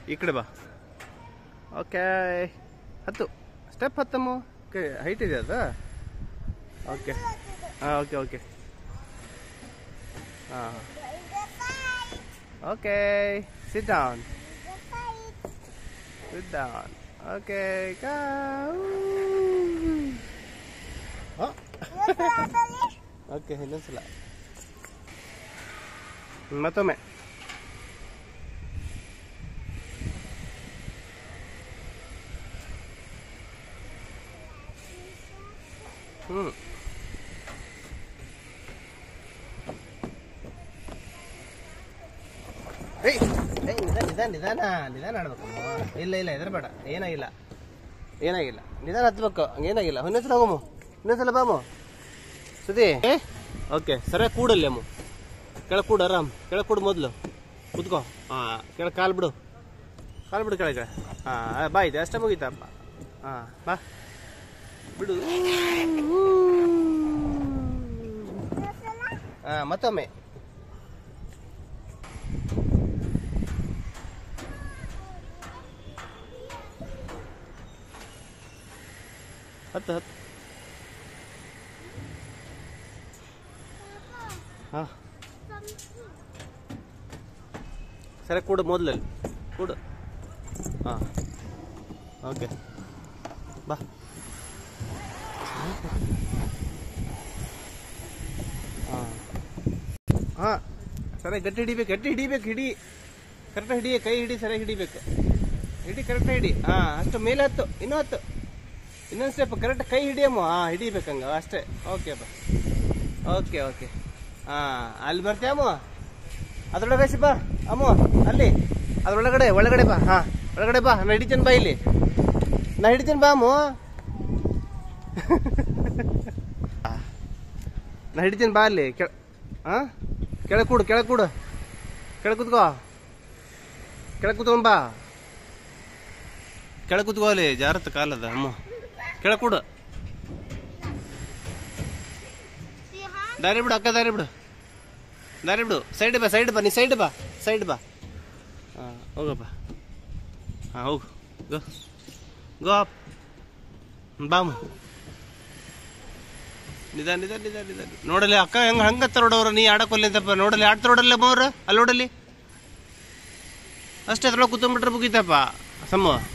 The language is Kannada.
ಈ ಕಡೆ ಬಾ. ಓಕೆ, ಹತ್ತು ಸ್ಟೆಪ್ ಹತ್ತಮ್ಮ. ಹೈಟ್ ಇದೆ ಅದು. ಓಕೆ, ಹಾಂ, ಓಕೆ ಓಕೆ, ಹಾಂ, okay. Sit down, sit down. Okay, okay. ಇನ್ನೊಂದ್ಸಲ ಮತ್ತೊಮ್ಮೆ. ನಿಧಾನ ಆಡ್ಬೇಕು. ಇಲ್ಲ ಹೆದರ್ಬೇಡ, ಏನಾಗಿಲ್ಲ. ನಿಧಾನ ಹತ್ಬೇಕು, ಹಂಗೇನಾಗಿಲ್ಲ. ಇನ್ನೊಂದ್ಸಲ ಹೋಗಮ್ಮ, ಇನ್ನೊಂದ್ಸಲ ಬಾಮು ಸುದಿ. ಓಕೆ, ಸರಿಯಾಗಿ ಕೂಡಲ್ಲಿ ಅಮ್ಮ. ಕೆಳಗೆ ಕೂಡು, ಆರಾಮ್ ಕೆಳಗೆ ಕೂಡು. ಮೊದಲು ಕುತ್ಕೋ. ಹಾಂ, ಕೆಳಗೆ ಕಾಲು ಬಿಡು ಕೆಳಗೆ. ಹಾಂ, ಬಾ, ಇದೆ ಅಷ್ಟೇ ಮುಗೀತಪ್ಪ. ಹಾಂ, ಬಾ ಬಿಡು. ಹಾಂ, ಮತ್ತೊಮ್ಮೆ. ಹತ್ತು. ಹಾಂ, ಸರಿ ಕೂಡು, ಮೊದಲಲ್ಲಿ ಕೂಡು. ಹಾಂ, ಓಕೆ, ಬಾ. ಹಾಂ, ಸರಿ ಗಟ್ಟಿ ಹಿಡಿಬೇಕು, ಹಿಡಿ ಕರೆಕ್ಟಾಗಿ ಹಿಡಿ. ಕೈ ಹಿಡಿ, ಸರಿಯಾಗಿ ಹಿಡಿಬೇಕು. ಕರೆಕ್ಟಾಗಿ ಹಿಡಿ. ಹಾಂ, ಅಷ್ಟು ಮೇಲೆ ಹತ್ತು, ಇನ್ನೂ ಹತ್ತು. ಇನ್ನೊಂದು ಸ್ಟೆಪ್ ಕರೆಕ್ಟ್ ಕೈ ಹಿಡಿಯಮ್ಮ. ಹಾಂ, ಹಿಡಿಬೇಕಂಗ ಅಷ್ಟೇ. ಓಕೆ ಬಾ. ಓಕೆ. ಹಾಂ, ಅಲ್ಲಿ ಬರ್ತೀಯಮ್ಮ. ಅದ್ರೊಳಗೆ ಬಾ ಅಮ್ಮ, ಅಲ್ಲಿ ಒಳಗಡೆ ಬಾ. ಹಾಂ, ಒಳಗಡೆ ಬಾ. ನಾ ಹಿಡಿತೇನೆ ಬಾ, ಇಲ್ಲಿ ನಾ ಹಿಡಿತೇನೆ ಬಾ ಅಮ್ಮ. ನಾ ಹಿಡಿತೇನೆ ಬಾ ಅಲ್ಲಿ. ಹಾಂ, ಕೆಳಗೆ ಕೂಡು. ಕೆಳಗೆ ಕೂತ್ಕೋ. ಕೆಳಗೆ ಕೂತ್ಕೊಂಡ್ ಬಾ. ಕೆಳಗೆ ಕೂತ್ಕೋ. ಅಲ್ಲಿ ಜಾರತ್ತ ಕಾಲದ ಅಮ್ಮ. ಕೆಳಗೆ ಕೂಡು. ದಾರಿ ಬಿಡು ಅಕ್ಕ, ದಾರಿ ಬಿಡು. ಸೈಡ್ ಬಾ. ನೀ ಸೈಡ್ ಬಾ. ಹಾಂ, ಹೋಗಪ್ಪ. ಹಾಂ, ಹೋಗು. Go up. ಬಾಮ. ನಿಧಾನ. ನೋಡಲಿ ಅಕ್ಕ ಹಂಗತ್ತ ನೋಡವ್ರು. ನೀ ಆಡಕ್ಕೊಲ್ಲಿ ಅಂತಪ್ಪ. ನೋಡಲಿ ಆಡ್ತಾ ನೋಡಲ್ಲ ಅವ್ರು. ಅಲ್ಲಿ ನೋಡಲಿ ಅಷ್ಟೇ. ಅದ್ರೊಳಗೆ ಕೂತ್ಕೊಂಡ್ಬಿಟ್ರೆ ಮುಗೀತಪ್ಪ ಸಮ್ಮ.